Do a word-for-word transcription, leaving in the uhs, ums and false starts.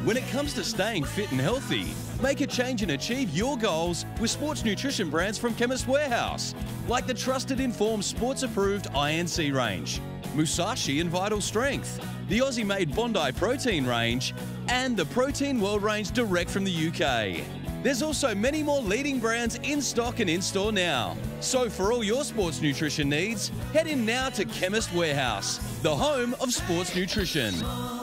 When it comes to staying fit and healthy, make a change and achieve your goals with sports nutrition brands from Chemist Warehouse, like the trusted informed sports-approved I N C range, Musashi and Vital Strength, the Aussie-made Bondi Protein range, and the Protein World range direct from the U K. There's also many more leading brands in stock and in-store now. So for all your sports nutrition needs, head in now to Chemist Warehouse, the home of sports nutrition.